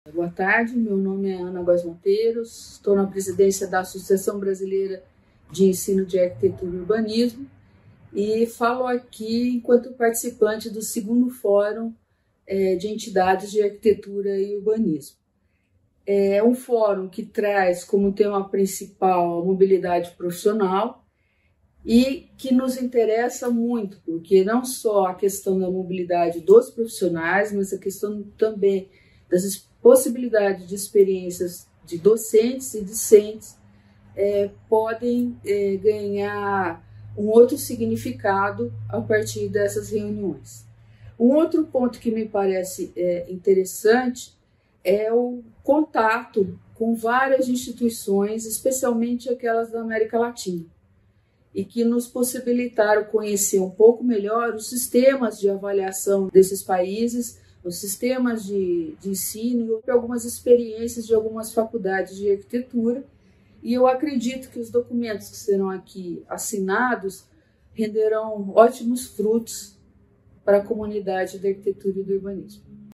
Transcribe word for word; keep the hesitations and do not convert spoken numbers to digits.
Boa tarde, meu nome é Ana Góes Monteiro, estou na presidência da Associação Brasileira de Ensino de Arquitetura e Urbanismo e falo aqui enquanto participante do segundo Fórum é, de Entidades de Arquitetura e Urbanismo. É um fórum que traz como tema principal a mobilidade profissional e que nos interessa muito, porque não só a questão da mobilidade dos profissionais, mas a questão também das possibilidades de experiências de docentes e discentes é, podem é, ganhar um outro significado a partir dessas reuniões. Um outro ponto que me parece é, interessante é o contato com várias instituições, especialmente aquelas da América Latina, e que nos possibilitaram conhecer um pouco melhor os sistemas de avaliação desses países, os sistemas de, de ensino e algumas experiências de algumas faculdades de arquitetura. E eu acredito que os documentos que serão aqui assinados renderão ótimos frutos para a comunidade da arquitetura e do urbanismo.